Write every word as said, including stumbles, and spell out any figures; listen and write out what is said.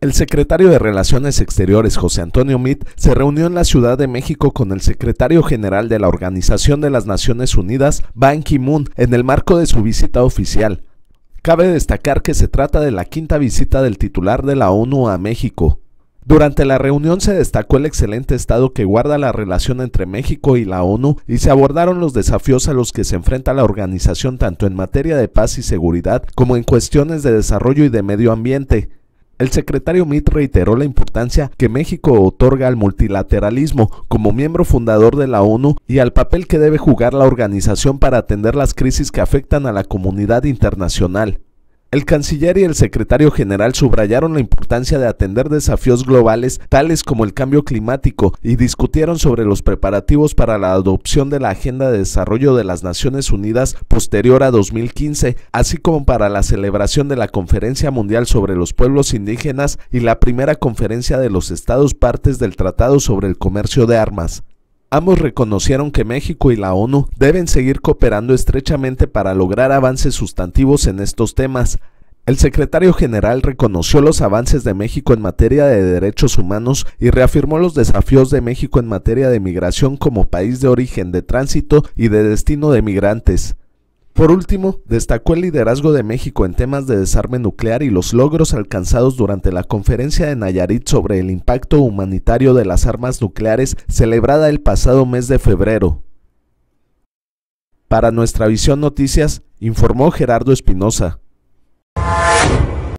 El secretario de Relaciones Exteriores, José Antonio Meade, se reunió en la Ciudad de México con el secretario general de la Organización de las Naciones Unidas, Ban Ki-moon, en el marco de su visita oficial. Cabe destacar que se trata de la quinta visita del titular de la ONU a México. Durante la reunión se destacó el excelente estado que guarda la relación entre México y la ONU y se abordaron los desafíos a los que se enfrenta la organización tanto en materia de paz y seguridad como en cuestiones de desarrollo y de medio ambiente. El secretario Meade reiteró la importancia que México otorga al multilateralismo como miembro fundador de la ONU y al papel que debe jugar la organización para atender las crisis que afectan a la comunidad internacional. El canciller y el secretario general subrayaron la importancia de atender desafíos globales tales como el cambio climático y discutieron sobre los preparativos para la adopción de la Agenda de Desarrollo de las Naciones Unidas posterior a dos mil quince, así como para la celebración de la Conferencia Mundial sobre los Pueblos Indígenas y la primera conferencia de los Estados partes del Tratado sobre el Comercio de Armas. Ambos reconocieron que México y la ONU deben seguir cooperando estrechamente para lograr avances sustantivos en estos temas. El secretario general reconoció los avances de México en materia de derechos humanos y reafirmó los desafíos de México en materia de migración como país de origen, de tránsito y de destino de migrantes. Por último, destacó el liderazgo de México en temas de desarme nuclear y los logros alcanzados durante la conferencia de Nayarit sobre el impacto humanitario de las armas nucleares celebrada el pasado mes de febrero. Para Nuestra Visión Noticias, informó Gerardo Espinosa.